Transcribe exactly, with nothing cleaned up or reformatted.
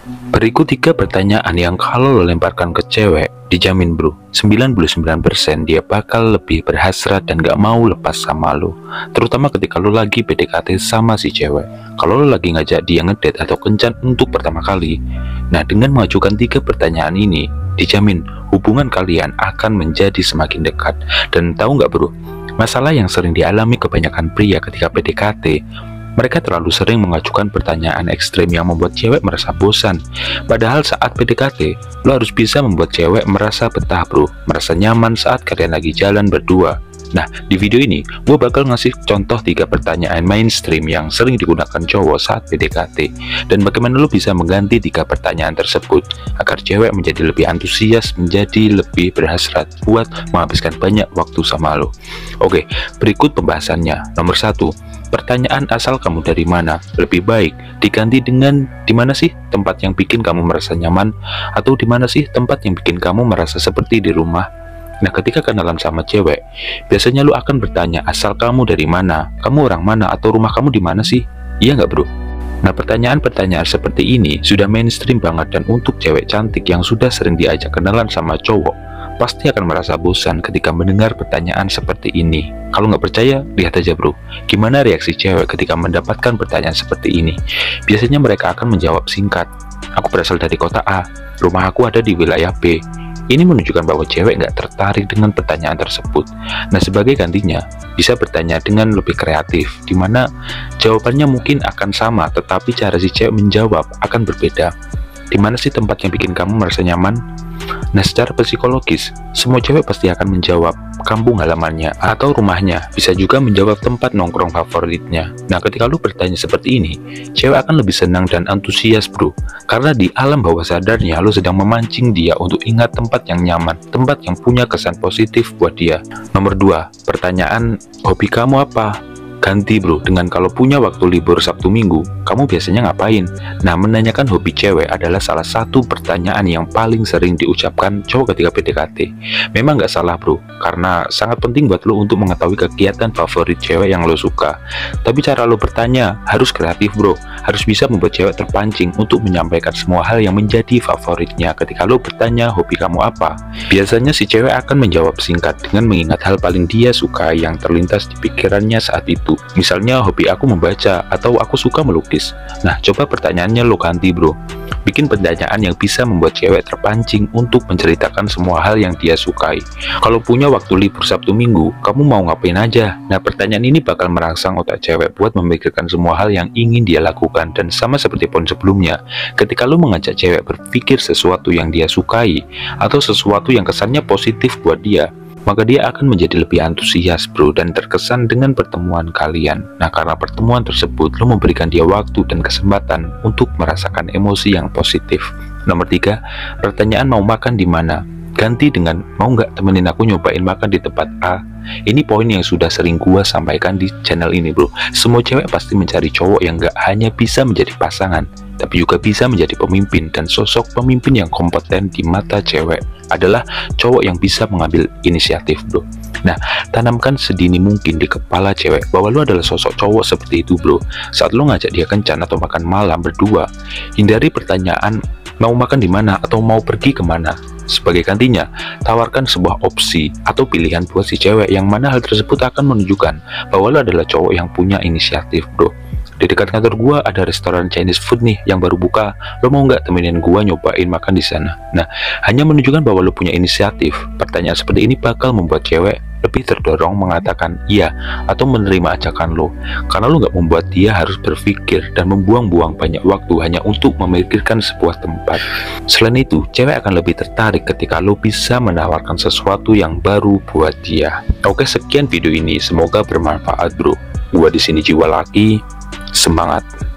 Berikut tiga pertanyaan yang kalau lo lemparkan ke cewek, dijamin bro, sembilan puluh sembilan persen dia bakal lebih berhasrat dan gak mau lepas sama lo. Terutama ketika lo lagi P D K T sama si cewek. Kalau lo lagi ngajak dia ngedate atau kencan untuk pertama kali. Nah, dengan mengajukan tiga pertanyaan ini, dijamin hubungan kalian akan menjadi semakin dekat. Dan tahu nggak bro, masalah yang sering dialami kebanyakan pria ketika P D K T, mereka terlalu sering mengajukan pertanyaan ekstrim yang membuat cewek merasa bosan. Padahal saat P D K T, lo harus bisa membuat cewek merasa betah bro, merasa nyaman saat kalian lagi jalan berdua. Nah, di video ini, gue bakal ngasih contoh tiga pertanyaan mainstream yang sering digunakan cowok saat P D K T. Dan bagaimana lo bisa mengganti tiga pertanyaan tersebut, agar cewek menjadi lebih antusias, menjadi lebih berhasrat buat menghabiskan banyak waktu sama lo. Oke, berikut pembahasannya. Nomor satu, pertanyaan asal kamu dari mana lebih baik diganti dengan di mana sih tempat yang bikin kamu merasa nyaman, atau di mana sih tempat yang bikin kamu merasa seperti di rumah. Nah, ketika kenalan sama cewek, biasanya lu akan bertanya asal kamu dari mana, kamu orang mana, atau rumah kamu di mana sih? Iya nggak bro? Nah, pertanyaan-pertanyaan seperti ini sudah mainstream banget, dan untuk cewek cantik yang sudah sering diajak kenalan sama cowok, pasti akan merasa bosan ketika mendengar pertanyaan seperti ini. Kalau nggak percaya, lihat aja bro, gimana reaksi cewek ketika mendapatkan pertanyaan seperti ini. Biasanya mereka akan menjawab singkat, aku berasal dari kota A, rumah aku ada di wilayah B. Ini menunjukkan bahwa cewek nggak tertarik dengan pertanyaan tersebut. Nah, sebagai gantinya, bisa bertanya dengan lebih kreatif, dimana jawabannya mungkin akan sama, tetapi cara si cewek menjawab akan berbeda. Di mana sih tempat yang bikin kamu merasa nyaman? Nah, secara psikologis, semua cewek pasti akan menjawab kampung halamannya atau rumahnya, bisa juga menjawab tempat nongkrong favoritnya. Nah, ketika lu bertanya seperti ini, cewek akan lebih senang dan antusias bro, karena di alam bawah sadarnya lu sedang memancing dia untuk ingat tempat yang nyaman, tempat yang punya kesan positif buat dia. Nomor dua, pertanyaan hobi kamu apa? Ganti bro dengan kalau punya waktu libur Sabtu Minggu, kamu biasanya ngapain? Nah, menanyakan hobi cewek adalah salah satu pertanyaan yang paling sering diucapkan cowok ketika P D K T. Memang nggak salah bro, karena sangat penting buat lo untuk mengetahui kegiatan favorit cewek yang lo suka. Tapi cara lo bertanya harus kreatif bro, harus bisa membuat cewek terpancing untuk menyampaikan semua hal yang menjadi favoritnya. Ketika lo bertanya hobi kamu apa, biasanya si cewek akan menjawab singkat dengan mengingat hal paling dia suka yang terlintas di pikirannya saat itu. Misalnya hobi aku membaca atau aku suka melukis. Nah, coba pertanyaannya lo ganti bro, bikin pertanyaan yang bisa membuat cewek terpancing untuk menceritakan semua hal yang dia sukai. Kalau punya waktu libur Sabtu Minggu, kamu mau ngapain aja? Nah, pertanyaan ini bakal merangsang otak cewek buat memikirkan semua hal yang ingin dia lakukan. Dan sama seperti poin sebelumnya, ketika lo mengajak cewek berpikir sesuatu yang dia sukai atau sesuatu yang kesannya positif buat dia, maka dia akan menjadi lebih antusias bro dan terkesan dengan pertemuan kalian. Nah, karena pertemuan tersebut lo memberikan dia waktu dan kesempatan untuk merasakan emosi yang positif. Nomor tiga, pertanyaan mau makan di mana? Ganti dengan mau nggak temenin aku nyobain makan di tempat A. Ini poin yang sudah sering gua sampaikan di channel ini bro. Semua cewek pasti mencari cowok yang nggak hanya bisa menjadi pasangan, tapi juga bisa menjadi pemimpin. Dan sosok pemimpin yang kompeten di mata cewek adalah cowok yang bisa mengambil inisiatif bro. Nah, tanamkan sedini mungkin di kepala cewek bahwa lu adalah sosok cowok seperti itu bro. Saat lu ngajak dia kencan atau makan malam berdua, hindari pertanyaan mau makan di mana atau mau pergi kemana. Sebagai gantinya, tawarkan sebuah opsi atau pilihan buat si cewek, yang mana hal tersebut akan menunjukkan bahwa lo adalah cowok yang punya inisiatif bro. Di dekat kantor gua ada restoran Chinese food nih yang baru buka, lo mau nggak temenin gua nyobain makan di sana? Nah, hanya menunjukkan bahwa lo punya inisiatif. Pertanyaan seperti ini bakal membuat cewek lebih terdorong mengatakan iya atau menerima ajakan lo, karena lo nggak membuat dia harus berpikir dan membuang-buang banyak waktu hanya untuk memikirkan sebuah tempat. Selain itu, cewek akan lebih tertarik ketika lo bisa menawarkan sesuatu yang baru buat dia. Oke, sekian video ini, semoga bermanfaat bro. Gua di sini Jiwa Laki, semangat.